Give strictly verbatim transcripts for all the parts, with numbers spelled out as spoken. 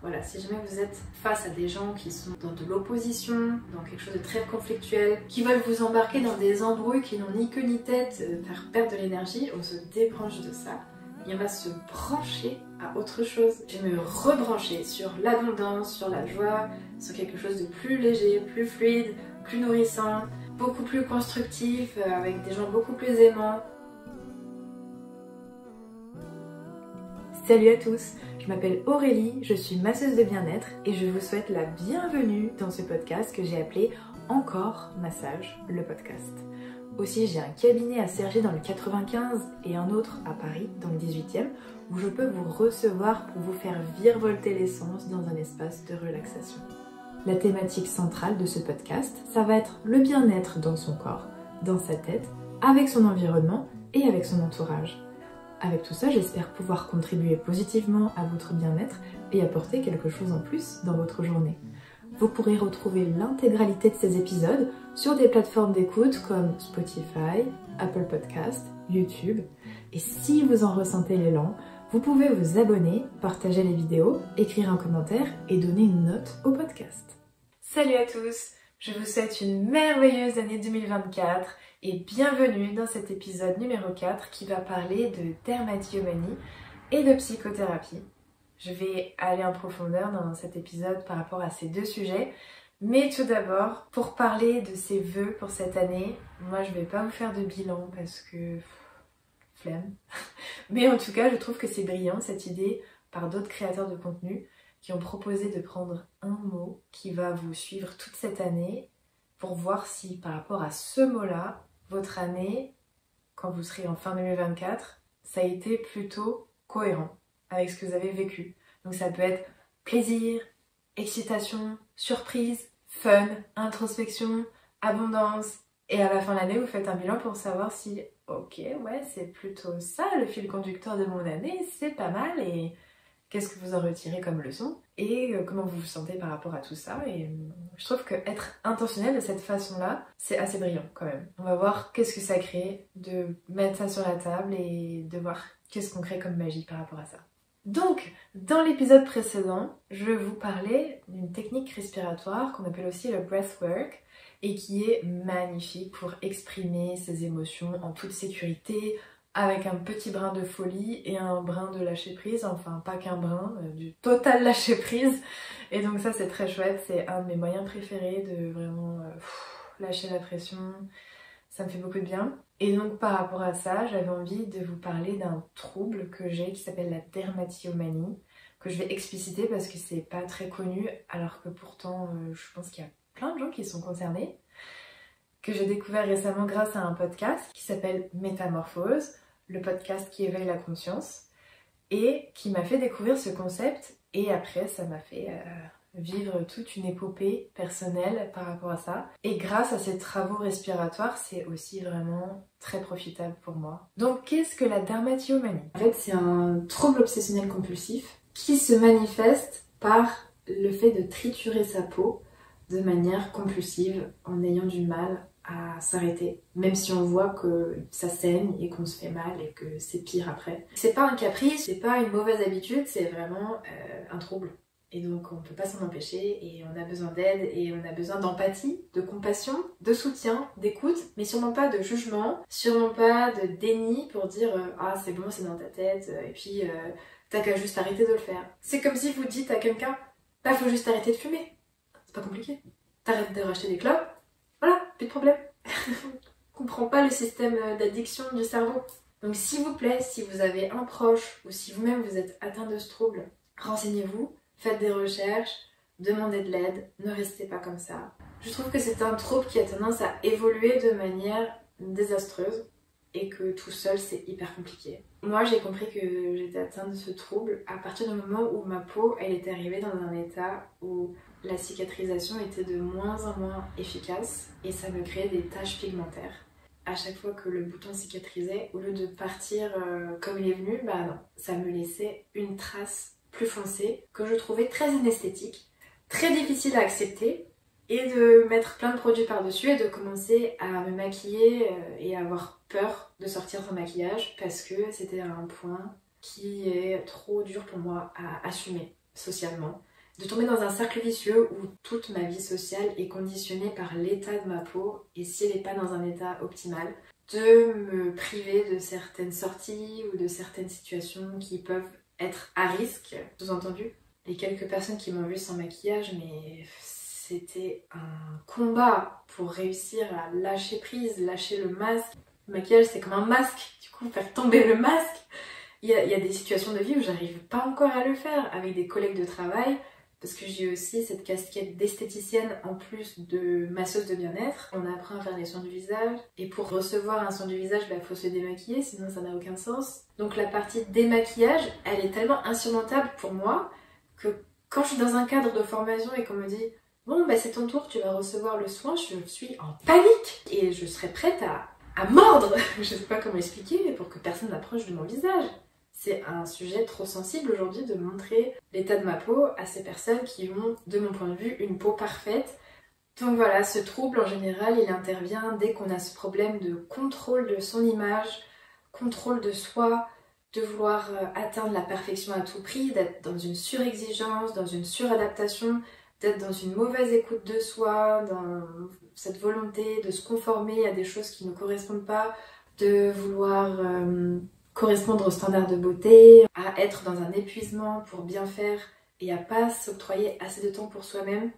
voilà, si jamais vous êtes face à des gens qui sont dans de l'opposition, dans quelque chose de très conflictuel, qui veulent vous embarquer dans des embrouilles qui n'ont ni queue ni tête, euh, faire perdre de l'énergie, on se débranche de ça et on va se brancher à autre chose. Je vais me rebrancher sur l'abondance, sur la joie, sur quelque chose de plus léger, plus fluide, plus nourrissant, beaucoup plus constructif, euh, avec des gens beaucoup plus aimants. Salut à tous, je m'appelle Aurélie, je suis masseuse de bien-être et je vous souhaite la bienvenue dans ce podcast que j'ai appelé Encore Massage, le podcast. Aussi, j'ai un cabinet à Cergy dans le quatre-vingt-quinze et un autre à Paris dans le dix-huitième où je peux vous recevoir pour vous faire virevolter l'essence dans un espace de relaxation. La thématique centrale de ce podcast, ça va être le bien-être dans son corps, dans sa tête, avec son environnement et avec son entourage. Avec tout ça, j'espère pouvoir contribuer positivement à votre bien-être et apporter quelque chose en plus dans votre journée. Vous pourrez retrouver l'intégralité de ces épisodes sur des plateformes d'écoute comme Spotify, Apple Podcasts, YouTube. Et si vous en ressentez l'élan, vous pouvez vous abonner, partager les vidéos, écrire un commentaire et donner une note au podcast. Salut à tous, je vous souhaite une merveilleuse année deux mille vingt-quatre et bienvenue dans cet épisode numéro quatre qui va parler de dermatillomanie et de psychothérapie. Je vais aller en profondeur dans cet épisode par rapport à ces deux sujets, mais tout d'abord, pour parler de ces vœux pour cette année, moi je vais pas vous faire de bilan parce que... Pff, flemme. Mais en tout cas, je trouve que c'est brillant cette idée par d'autres créateurs de contenu qui ont proposé de prendre un mot qui va vous suivre toute cette année pour voir si par rapport à ce mot-là, votre année, quand vous serez en fin deux mille vingt-quatre, ça a été plutôt cohérent avec ce que vous avez vécu. Donc ça peut être plaisir, excitation, surprise, fun, introspection, abondance. Et à la fin de l'année, vous faites un bilan pour savoir si, ok, ouais, c'est plutôt ça le fil conducteur de mon année, c'est pas mal. Et qu'est-ce que vous en retirez comme leçon et comment vous vous sentez par rapport à tout ça. Et je trouve que être intentionnel de cette façon-là, c'est assez brillant quand même. On va voir qu'est-ce que ça crée de mettre ça sur la table et de voir qu'est-ce qu'on crée comme magie par rapport à ça. Donc, dans l'épisode précédent, je vous parlais d'une technique respiratoire qu'on appelle aussi le breathwork et qui est magnifique pour exprimer ses émotions en toute sécurité, avec un petit brin de folie et un brin de lâcher prise, enfin pas qu'un brin, euh, du total lâcher prise. Et donc ça c'est très chouette, c'est un de mes moyens préférés de vraiment euh, pff, lâcher la pression, ça me fait beaucoup de bien. Et donc par rapport à ça, j'avais envie de vous parler d'un trouble que j'ai qui s'appelle la dermatillomanie, que je vais expliciter parce que c'est pas très connu, alors que pourtant euh, je pense qu'il y a plein de gens qui sont concernés, que j'ai découvert récemment grâce à un podcast qui s'appelle Métamorphose, le podcast qui éveille la conscience, et qui m'a fait découvrir ce concept, et après ça m'a fait euh, vivre toute une épopée personnelle par rapport à ça. Et grâce à ces travaux respiratoires, c'est aussi vraiment très profitable pour moi. Donc qu'est-ce que la dermatillomanie ? En fait, c'est un trouble obsessionnel compulsif qui se manifeste par le fait de triturer sa peau de manière compulsive en ayant du mal à s'arrêter, même si on voit que ça saigne et qu'on se fait mal et que c'est pire après. C'est pas un caprice, c'est pas une mauvaise habitude, c'est vraiment euh, un trouble. Et donc on peut pas s'en empêcher et on a besoin d'aide et on a besoin d'empathie, de compassion, de soutien, d'écoute, mais sûrement pas de jugement, sûrement pas de déni pour dire euh, ah c'est bon, c'est dans ta tête et puis euh, t'as qu'à juste arrêter de le faire. C'est comme si vous dites à quelqu'un bah faut juste arrêter de fumer. C'est pas compliqué. T'arrêtes de racheter des clopes, voilà, plus de problème. On comprend pas le système d'addiction du cerveau. Donc s'il vous plaît, si vous avez un proche ou si vous-même vous êtes atteint de ce trouble, renseignez-vous, faites des recherches, demandez de l'aide, ne restez pas comme ça. Je trouve que c'est un trouble qui a tendance à évoluer de manière désastreuse et que tout seul c'est hyper compliqué. Moi j'ai compris que j'étais atteinte de ce trouble à partir du moment où ma peau elle était arrivée dans un état où la cicatrisation était de moins en moins efficace et ça me créait des taches pigmentaires. À chaque fois que le bouton cicatrisait, au lieu de partir euh, comme il est venu, bah non, ça me laissait une trace plus foncée que je trouvais très inesthétique, très difficile à accepter et de mettre plein de produits par-dessus et de commencer à me maquiller euh, et à avoir peur de sortir sans maquillage parce que c'était un point qui est trop dur pour moi à assumer socialement. de tomber dans un cercle vicieux où toute ma vie sociale est conditionnée par l'état de ma peau et si elle n'est pas dans un état optimal, de me priver de certaines sorties ou de certaines situations qui peuvent être à risque. Sous-entendu, les quelques personnes qui m'ont vue sans maquillage, mais c'était un combat pour réussir à lâcher prise, lâcher le masque. Le maquillage c'est comme un masque, du coup faire tomber le masque. Il y a, il y a des situations de vie où j'arrive pas encore à le faire avec des collègues de travail parce que j'ai aussi cette casquette d'esthéticienne en plus de masseuse de bien-être. On apprend à faire des soins du visage et pour recevoir un soin du visage, il bah, faut se démaquiller, sinon ça n'a aucun sens. Donc la partie démaquillage, elle est tellement insurmontable pour moi que quand je suis dans un cadre de formation et qu'on me dit « Bon, bah, c'est ton tour, tu vas recevoir le soin », je suis en panique et je serais prête à, à mordre. Je sais pas comment expliquer, mais pour que personne n'approche de mon visage. C'est un sujet trop sensible aujourd'hui de montrer l'état de ma peau à ces personnes qui ont, de mon point de vue, une peau parfaite. Donc voilà, ce trouble en général, il intervient dès qu'on a ce problème de contrôle de son image, contrôle de soi, de vouloir atteindre la perfection à tout prix, d'être dans une surexigence, dans une suradaptation, d'être dans une mauvaise écoute de soi, dans cette volonté de se conformer à des choses qui ne correspondent pas, de vouloir... Euh, correspondre aux standards de beauté, à être dans un épuisement pour bien faire et à pas s'octroyer assez de temps pour soi-même,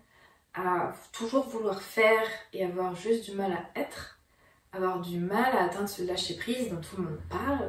à toujours vouloir faire et avoir juste du mal à être, avoir du mal à atteindre ce lâcher-prise dont tout le monde parle,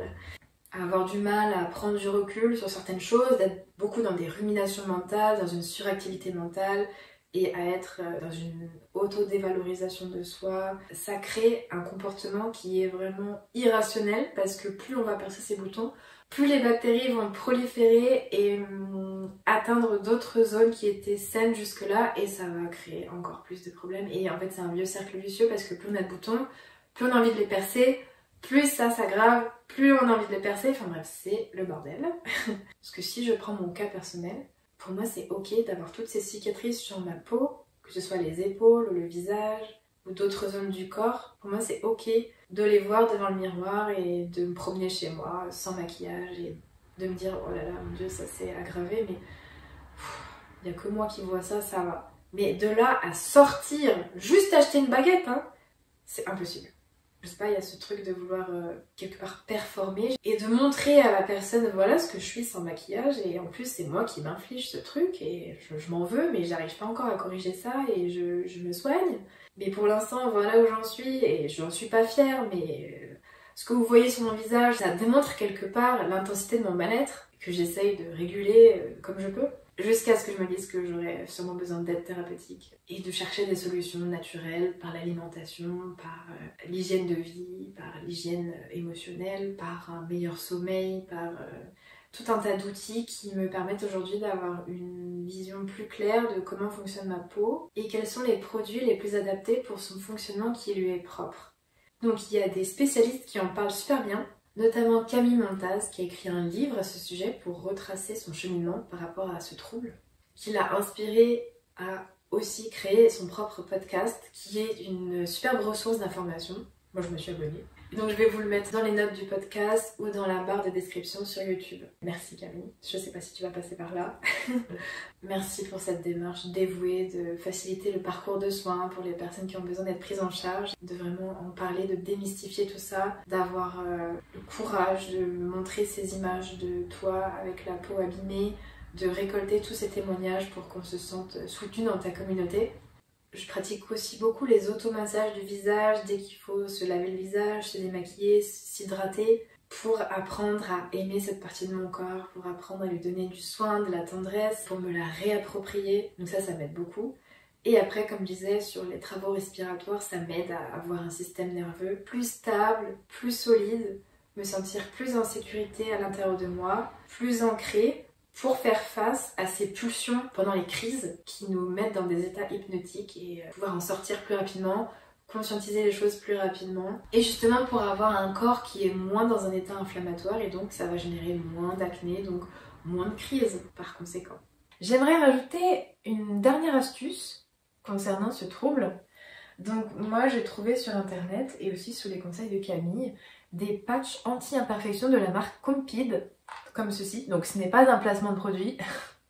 à avoir du mal à prendre du recul sur certaines choses, d'être beaucoup dans des ruminations mentales, dans une suractivité mentale et à être dans une auto-dévalorisation de soi. Ça crée un comportement qui est vraiment irrationnel parce que plus on va percer ses boutons, plus les bactéries vont proliférer et hum, atteindre d'autres zones qui étaient saines jusque-là et ça va créer encore plus de problèmes. Et en fait c'est un vieux cercle vicieux parce que plus on a de boutons, plus on a envie de les percer, plus ça s'aggrave, plus on a envie de les percer, enfin bref c'est le bordel. Parce que si je prends mon cas personnel, pour moi, c'est ok d'avoir toutes ces cicatrices sur ma peau, que ce soit les épaules ou le visage ou d'autres zones du corps. Pour moi, c'est ok de les voir devant le miroir et de me promener chez moi sans maquillage et de me dire oh là là, mon Dieu, ça s'est aggravé, mais il n'y a que moi qui vois ça, ça va. Mais de là à sortir, juste acheter une baguette, hein, c'est impossible. Je sais pas, il y a ce truc de vouloir euh, quelque part performer et de montrer à la personne voilà ce que je suis sans maquillage et en plus c'est moi qui m'inflige ce truc et je, je m'en veux mais j'arrive pas encore à corriger ça et je, je me soigne. Mais pour l'instant voilà où j'en suis et j'en suis pas fière mais euh, ce que vous voyez sur mon visage ça démontre quelque part l'intensité de mon mal-être que j'essaye de réguler euh, comme je peux. Jusqu'à ce que je me dise que j'aurais sûrement besoin d'aide thérapeutique et de chercher des solutions naturelles par l'alimentation, par euh, l'hygiène de vie, par l'hygiène émotionnelle, par un meilleur sommeil, par euh, tout un tas d'outils qui me permettent aujourd'hui d'avoir une vision plus claire de comment fonctionne ma peau et quels sont les produits les plus adaptés pour son fonctionnement qui lui est propre. Donc il y a des spécialistes qui en parlent super bien, notamment Camille Montaz qui a écrit un livre à ce sujet pour retracer son cheminement par rapport à ce trouble, qui l'a inspiré à aussi créer son propre podcast qui est une superbe ressource d'information. Moi je me suis abonnée. Donc je vais vous le mettre dans les notes du podcast ou dans la barre de description sur YouTube. Merci Camille, je sais pas si tu vas passer par là. Merci pour cette démarche dévouée de faciliter le parcours de soins pour les personnes qui ont besoin d'être prises en charge, de vraiment en parler, de démystifier tout ça, d'avoir euh, le courage de montrer ces images de toi avec la peau abîmée, de récolter tous ces témoignages pour qu'on se sente soutenu dans ta communauté. Je pratique aussi beaucoup les automassages du visage dès qu'il faut se laver le visage, se démaquiller, s'hydrater pour apprendre à aimer cette partie de mon corps, pour apprendre à lui donner du soin, de la tendresse, pour me la réapproprier. Donc ça, ça m'aide beaucoup. Et après, comme je disais, sur les travaux respiratoires, ça m'aide à avoir un système nerveux plus stable, plus solide, me sentir plus en sécurité à l'intérieur de moi, plus ancré, pour faire face à ces pulsions pendant les crises qui nous mettent dans des états hypnotiques et pouvoir en sortir plus rapidement, conscientiser les choses plus rapidement et justement pour avoir un corps qui est moins dans un état inflammatoire et donc ça va générer moins d'acné, donc moins de crises par conséquent. J'aimerais rajouter une dernière astuce concernant ce trouble. Donc moi j'ai trouvé sur internet et aussi sous les conseils de Camille des patchs anti-imperfection de la marque Compeed comme ceci. Donc ce n'est pas un placement de produit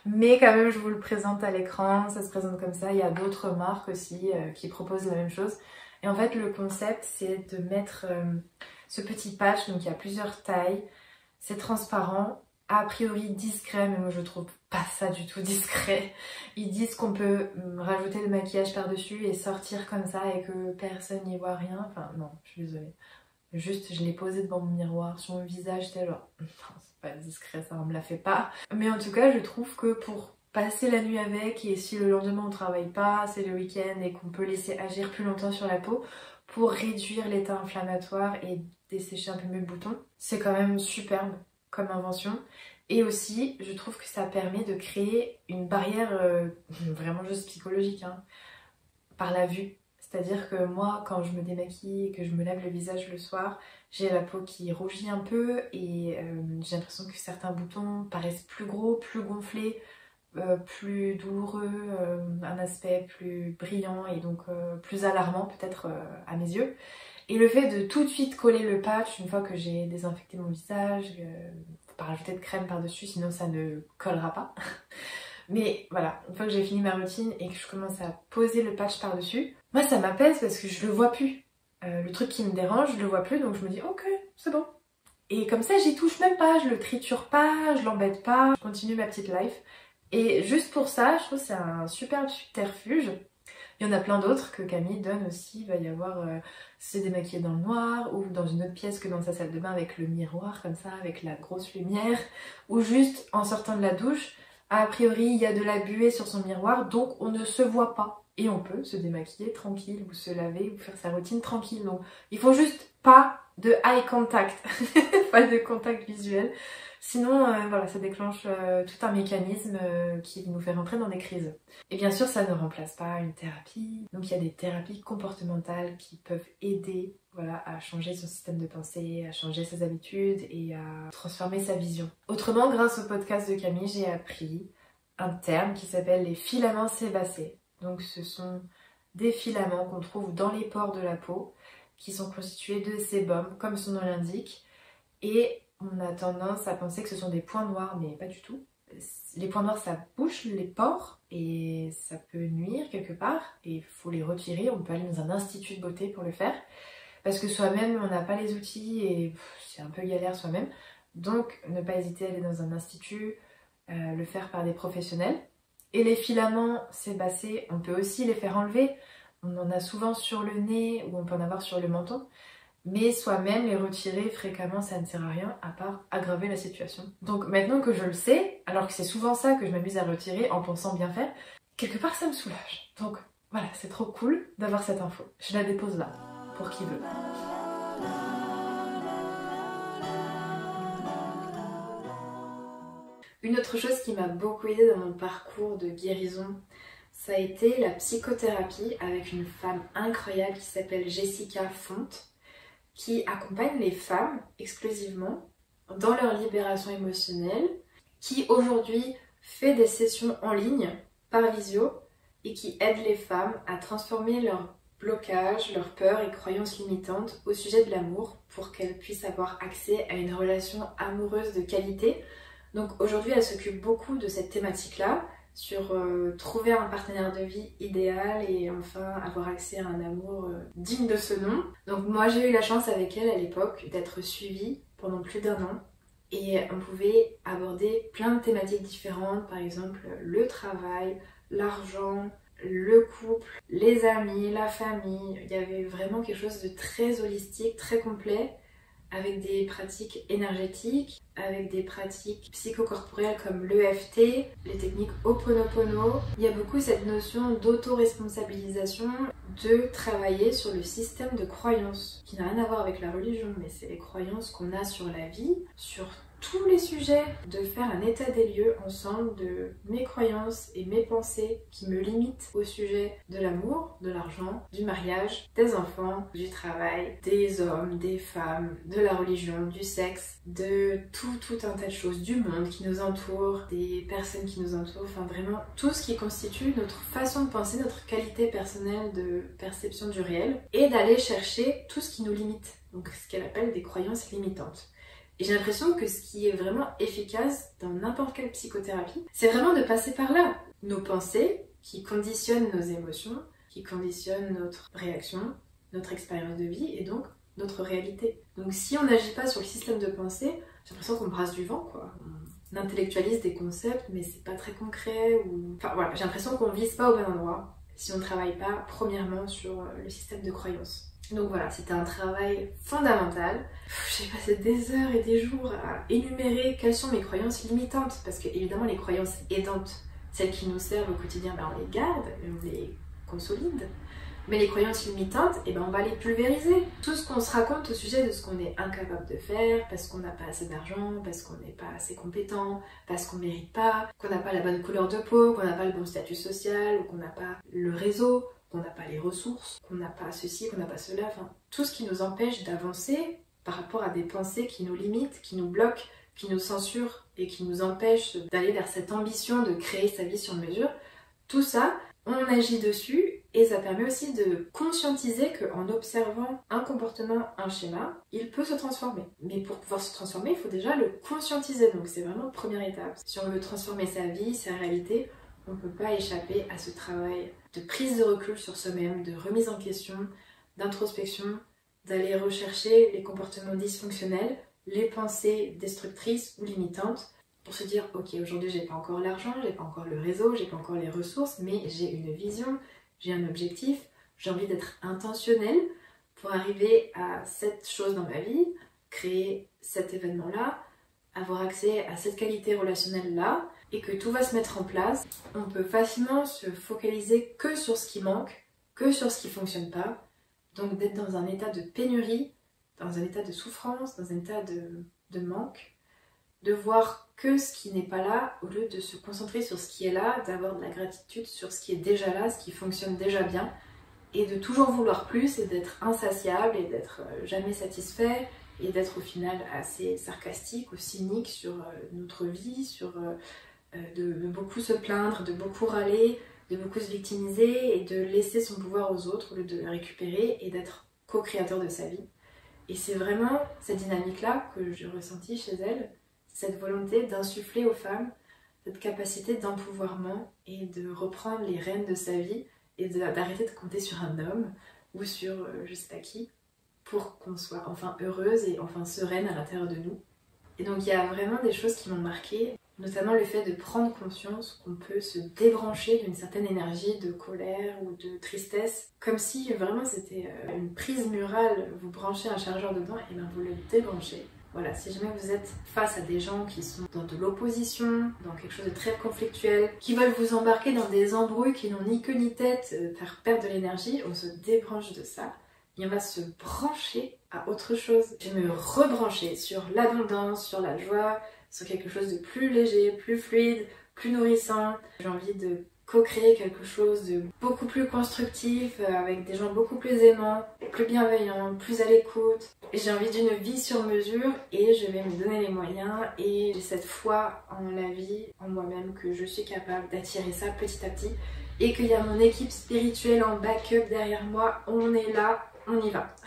mais quand même je vous le présente à l'écran, ça se présente comme ça. Il y a d'autres marques aussi euh, qui proposent la même chose. Et en fait le concept c'est de mettre euh, ce petit patch, donc il y a plusieurs tailles, c'est transparent, a priori discret, mais moi je trouve pas ça du tout discret. Ils disent qu'on peut rajouter le maquillage par dessus et sortir comme ça et que personne n'y voit rien, enfin non, je suis désolée. Juste je l'ai posé devant mon miroir sur mon visage, j'étais genre non c'est pas discret, ça on me la fait pas. Mais en tout cas je trouve que pour passer la nuit avec, et si le lendemain on travaille pas, c'est le week-end et qu'on peut laisser agir plus longtemps sur la peau pour réduire l'état inflammatoire et dessécher un peu mes boutons, c'est quand même superbe comme invention. Et aussi je trouve que ça permet de créer une barrière euh, vraiment juste psychologique hein, par la vue. C'est-à-dire que moi, quand je me démaquille et que je me lave le visage le soir, j'ai la peau qui rougit un peu et euh, j'ai l'impression que certains boutons paraissent plus gros, plus gonflés, euh, plus douloureux, euh, un aspect plus brillant et donc euh, plus alarmant peut-être euh, à mes yeux. Et le fait de tout de suite coller le patch une fois que j'ai désinfecté mon visage, euh, faut pas rajouter de crème par-dessus sinon ça ne collera pas. Mais voilà, une fois que j'ai fini ma routine et que je commence à poser le patch par-dessus, moi ça m'apaise parce que je le vois plus. Euh, le truc qui me dérange, je le vois plus, donc je me dis ok, c'est bon. Et comme ça j'y touche même pas, je le triture pas, je l'embête pas, je continue ma petite life. Et juste pour ça, je trouve que c'est un superbe subterfuge. Il y en a plein d'autres que Camille donne aussi, il va y avoir euh, se démaquiller dans le noir ou dans une autre pièce que dans sa salle de bain avec le miroir comme ça, avec la grosse lumière, ou juste en sortant de la douche. A priori, il y a de la buée sur son miroir, donc on ne se voit pas. Et on peut se démaquiller tranquille, ou se laver, ou faire sa routine tranquille. Donc, il faut juste pas de eye contact, pas de contact visuel. Sinon, euh, voilà, ça déclenche euh, tout un mécanisme euh, qui nous fait rentrer dans des crises. Et bien sûr, ça ne remplace pas une thérapie. Donc, il y a des thérapies comportementales qui peuvent aider voilà, à changer son système de pensée, à changer ses habitudes et à transformer sa vision. Autrement, grâce au podcast de Camille, j'ai appris un terme qui s'appelle les filaments sébacés. Donc, ce sont des filaments qu'on trouve dans les pores de la peau qui sont constitués de sébum, comme son nom l'indique. Et on a tendance à penser que ce sont des points noirs, mais pas du tout. Les points noirs, ça bouche les pores et ça peut nuire quelque part. Et il faut les retirer, on peut aller dans un institut de beauté pour le faire. Parce que soi-même, on n'a pas les outils et c'est un peu galère soi-même. Donc, ne pas hésiter à aller dans un institut, euh, le faire par des professionnels. Et les filaments sébacés, on peut aussi les faire enlever. On en a souvent sur le nez ou on peut en avoir sur le menton. Mais soi-même, les retirer fréquemment, ça ne sert à rien à part aggraver la situation. Donc maintenant que je le sais, alors que c'est souvent ça que je m'amuse à retirer en pensant bien faire, quelque part ça me soulage. Donc voilà, c'est trop cool d'avoir cette info. Je la dépose là, pour qui veut. Une autre chose qui m'a beaucoup aidée dans mon parcours de guérison, ça a été la psychothérapie avec une femme incroyable qui s'appelle Jessica Fonte, qui accompagne les femmes exclusivement dans leur libération émotionnelle, qui aujourd'hui fait des sessions en ligne par visio et qui aide les femmes à transformer leurs blocages, leurs peurs et croyances limitantes au sujet de l'amour pour qu'elles puissent avoir accès à une relation amoureuse de qualité. Donc aujourd'hui, elle s'occupe beaucoup de cette thématique-là, sur euh, trouver un partenaire de vie idéal et enfin avoir accès à un amour euh, digne de ce nom. Donc moi j'ai eu la chance avec elle à l'époque d'être suivie pendant plus d'un an et on pouvait aborder plein de thématiques différentes, par exemple le travail, l'argent, le couple, les amis, la famille. Il y avait vraiment quelque chose de très holistique, très complet, avec des pratiques énergétiques, avec des pratiques psychocorporelles comme l'E F T, les techniques Ho'oponopono. Il y a beaucoup cette notion d'auto-responsabilisation, de travailler sur le système de croyances, qui n'a rien à voir avec la religion, mais c'est les croyances qu'on a sur la vie, sur tous les sujets, de faire un état des lieux ensemble de mes croyances et mes pensées qui me limitent au sujet de l'amour, de l'argent, du mariage, des enfants, du travail, des hommes, des femmes, de la religion, du sexe, de tout, tout un tas de choses, du monde qui nous entoure, des personnes qui nous entourent, enfin vraiment tout ce qui constitue notre façon de penser, notre qualité personnelle de perception du réel, et d'aller chercher tout ce qui nous limite, donc ce qu'elle appelle des croyances limitantes. Et j'ai l'impression que ce qui est vraiment efficace dans n'importe quelle psychothérapie, c'est vraiment de passer par là. Nos pensées qui conditionnent nos émotions, qui conditionnent notre réaction, notre expérience de vie et donc notre réalité. Donc si on n'agit pas sur le système de pensée, j'ai l'impression qu'on brasse du vent, quoi. On intellectualise des concepts, mais c'est pas très concret. Ou... Enfin voilà, j'ai l'impression qu'on vise pas au bon endroit si on ne travaille pas premièrement sur le système de croyance. Donc voilà, c'était un travail fondamental. J'ai passé des heures et des jours à énumérer quelles sont mes croyances limitantes, parce que évidemment les croyances aidantes, celles qui nous servent au quotidien, ben on les garde, on les consolide. Mais les croyances limitantes, eh ben on va les pulvériser. Tout ce qu'on se raconte au sujet de ce qu'on est incapable de faire, parce qu'on n'a pas assez d'argent, parce qu'on n'est pas assez compétent, parce qu'on ne mérite pas, qu'on n'a pas la bonne couleur de peau, qu'on n'a pas le bon statut social, ou qu'on n'a pas le réseau, qu'on n'a pas les ressources, qu'on n'a pas ceci, qu'on n'a pas cela, enfin tout ce qui nous empêche d'avancer par rapport à des pensées qui nous limitent, qui nous bloquent, qui nous censurent et qui nous empêchent d'aller vers cette ambition de créer sa vie sur mesure, tout ça, on agit dessus et ça permet aussi de conscientiser qu'en observant un comportement, un schéma, il peut se transformer. Mais pour pouvoir se transformer, il faut déjà le conscientiser, donc c'est vraiment la première étape. Si on veut transformer sa vie, sa réalité, on ne peut pas échapper à ce travail de prise de recul sur soi-même, de remise en question, d'introspection, d'aller rechercher les comportements dysfonctionnels, les pensées destructrices ou limitantes, pour se dire ok, aujourd'hui j'ai pas encore l'argent, j'ai pas encore le réseau, j'ai pas encore les ressources, mais j'ai une vision, j'ai un objectif, j'ai envie d'être intentionnelle pour arriver à cette chose dans ma vie, créer cet événement-là, avoir accès à cette qualité relationnelle-là, et que tout va se mettre en place. On peut facilement se focaliser que sur ce qui manque, que sur ce qui fonctionne pas, donc d'être dans un état de pénurie, dans un état de souffrance, dans un état de, de manque, de voir que ce qui n'est pas là, au lieu de se concentrer sur ce qui est là, d'avoir de la gratitude sur ce qui est déjà là, ce qui fonctionne déjà bien, et de toujours vouloir plus, et d'être insatiable, et d'être jamais satisfait, et d'être au final assez sarcastique ou cynique sur notre vie, sur de, de beaucoup se plaindre, de beaucoup râler, de beaucoup se victimiser, et de laisser son pouvoir aux autres, au lieu de le récupérer, et d'être co-créateur de sa vie. Et c'est vraiment cette dynamique-là que j'ai ressentie chez elle, cette volonté d'insuffler aux femmes cette capacité d'empouvoirment et de reprendre les rênes de sa vie et d'arrêter de, de compter sur un homme ou sur euh, je sais pas qui pour qu'on soit enfin heureuse et enfin sereine à l'intérieur de nous. Et donc il y a vraiment des choses qui m'ont marquée, notamment le fait de prendre conscience qu'on peut se débrancher d'une certaine énergie de colère ou de tristesse, comme si vraiment c'était une prise murale, vous branchez un chargeur dedans et bien vous le débranchez. Voilà, si jamais vous êtes face à des gens qui sont dans de l'opposition, dans quelque chose de très conflictuel, qui veulent vous embarquer dans des embrouilles qui n'ont ni queue ni tête, euh, faire perdre de l'énergie, on se débranche de ça et on va se brancher à autre chose. Je vais me rebrancher sur l'abondance, sur la joie, sur quelque chose de plus léger, plus fluide, plus nourrissant. J'ai envie de co-créer quelque chose de beaucoup plus constructif, avec des gens beaucoup plus aimants, plus bienveillants, plus à l'écoute. J'ai envie d'une vie sur mesure et je vais me donner les moyens et j'ai cette foi en la vie, en moi-même, que je suis capable d'attirer ça petit à petit et qu'il y a mon équipe spirituelle en backup derrière moi. On est là, on y va.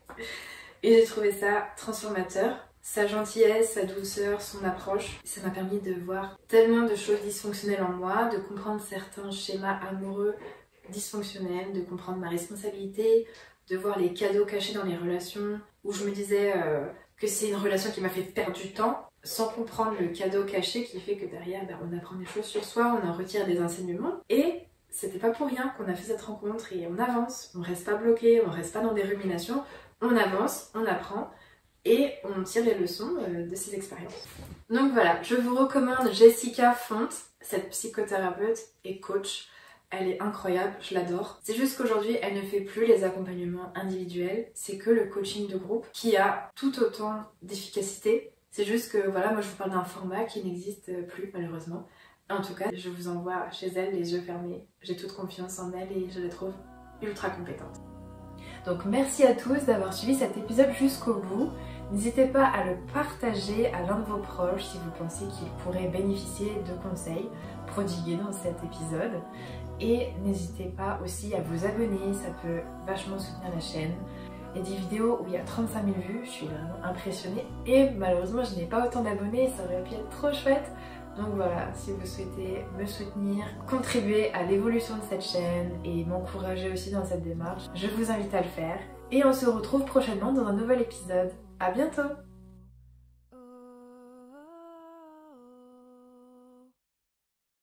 Et j'ai trouvé ça transformateur. Sa gentillesse, sa douceur, son approche, ça m'a permis de voir tellement de choses dysfonctionnelles en moi, de comprendre certains schémas amoureux dysfonctionnels, de comprendre ma responsabilité, de voir les cadeaux cachés dans les relations, où je me disais euh, que c'est une relation qui m'a fait perdre du temps, sans comprendre le cadeau caché qui fait que derrière, ben, on apprend des choses sur soi, on en retire des enseignements, et c'était pas pour rien qu'on a fait cette rencontre, et on avance, on reste pas bloqué, on reste pas dans des ruminations, on avance, on apprend, et on tire les leçons de ces expériences. Donc voilà, je vous recommande Jessica Font, cette psychothérapeute et coach. Elle est incroyable, je l'adore. C'est juste qu'aujourd'hui, elle ne fait plus les accompagnements individuels, c'est que le coaching de groupe qui a tout autant d'efficacité. C'est juste que voilà, moi je vous parle d'un format qui n'existe plus malheureusement. En tout cas, je vous envoie chez elle les yeux fermés. J'ai toute confiance en elle et je la trouve ultra compétente. Donc merci à tous d'avoir suivi cet épisode jusqu'au bout. N'hésitez pas à le partager à l'un de vos proches si vous pensez qu'il pourrait bénéficier de conseils prodigués dans cet épisode. Et n'hésitez pas aussi à vous abonner, ça peut vachement soutenir la chaîne. et dix vidéos où il y a trente-cinq mille vues, je suis vraiment impressionnée. Et malheureusement je n'ai pas autant d'abonnés, ça aurait pu être trop chouette. Donc voilà, si vous souhaitez me soutenir, contribuer à l'évolution de cette chaîne et m'encourager aussi dans cette démarche, je vous invite à le faire. Et on se retrouve prochainement dans un nouvel épisode. À bientôt!